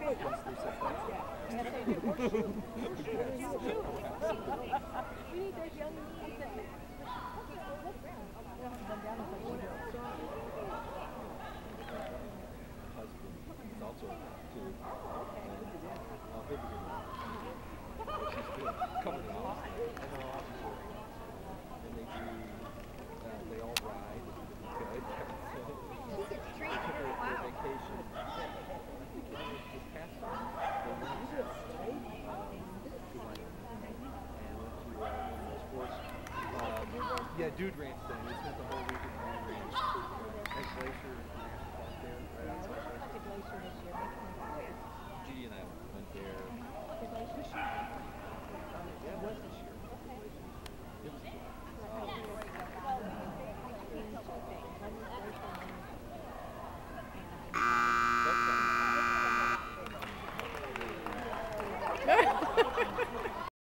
Yeah, Dude Ranch thing. We spent the whole week at Dude Ranch. Next Glacier National Park there, right outside Glacier. G and I went there.